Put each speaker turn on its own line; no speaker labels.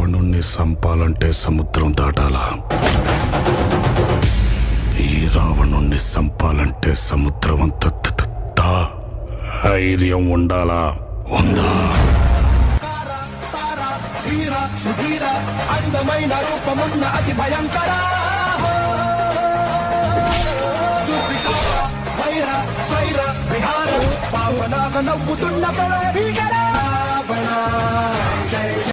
రావణుణ్ణి సంపాలంటే సముద్రం దాటాలా? ఈ రావణుణ్ణి సంపాలంటే సముద్రం అంత ధైర్యం ఉండాలా? ఉందా?
అందమైన రూపమున్న అతి భయంకర స్వైర విహార పావనాగ నవ్వుతున్న